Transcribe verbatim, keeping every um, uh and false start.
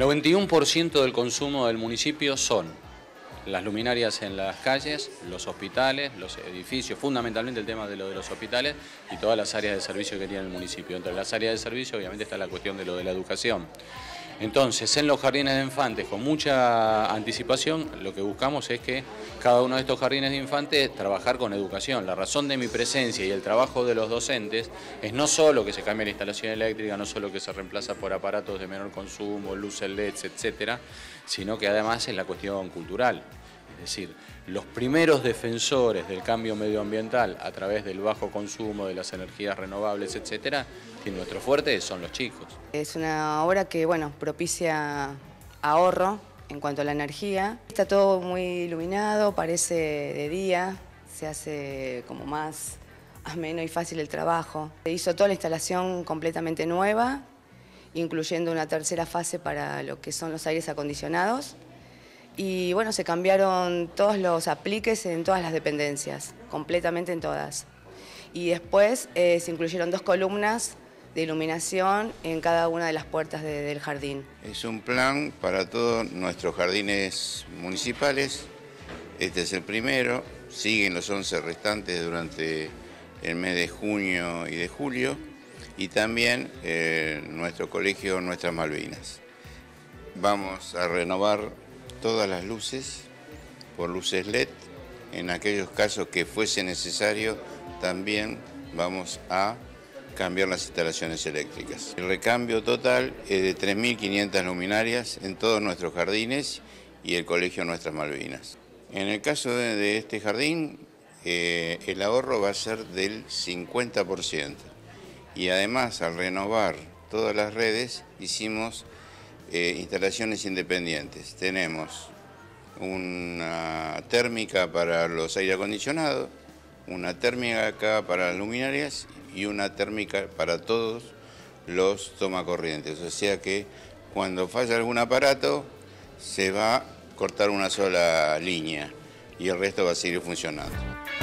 noventa y uno por ciento del consumo del municipio son las luminarias en las calles, los hospitales, los edificios, fundamentalmente el tema de lo de los hospitales y todas las áreas de servicio que tiene el municipio. Entre las áreas de servicio obviamente está la cuestión de lo de la educación. Entonces, en los jardines de infantes, con mucha anticipación, lo que buscamos es que cada uno de estos jardines de infantes trabajar con educación. La razón de mi presencia y el trabajo de los docentes es no solo que se cambie la instalación eléctrica, no solo que se reemplaza por aparatos de menor consumo, luces L E Ds, etcétera, sino que además es la cuestión cultural. Es decir, los primeros defensores del cambio medioambiental a través del bajo consumo de las energías renovables, etcétera, y nuestro fuerte son los chicos. Es una obra que, bueno, propicia ahorro en cuanto a la energía. Está todo muy iluminado, parece de día, se hace como más ameno y fácil el trabajo. Se hizo toda la instalación completamente nueva, incluyendo una tercera fase para lo que son los aires acondicionados. Y bueno, se cambiaron todos los apliques en todas las dependencias, completamente en todas. Y después eh, se incluyeron dos columnas de iluminación en cada una de las puertas de, del jardín. Es un plan para todos nuestros jardines municipales. Este es el primero, siguen los once restantes durante el mes de junio y de julio, y también eh, nuestro colegio Nuestras Malvinas. Vamos a renovar todas las luces por luces L E D. En aquellos casos que fuese necesario, también vamos a cambiar las instalaciones eléctricas. El recambio total es de tres mil quinientas luminarias en todos nuestros jardines y el colegio Nuestras Malvinas. En el caso de, de este jardín, eh, el ahorro va a ser del cincuenta por ciento. Y además, al renovar todas las redes, hicimos eh, instalaciones independientes. Tenemos una térmica para los aire acondicionados, una térmica para las luminarias y una térmica para todos los tomacorrientes. O sea que cuando falla algún aparato se va a cortar una sola línea y el resto va a seguir funcionando.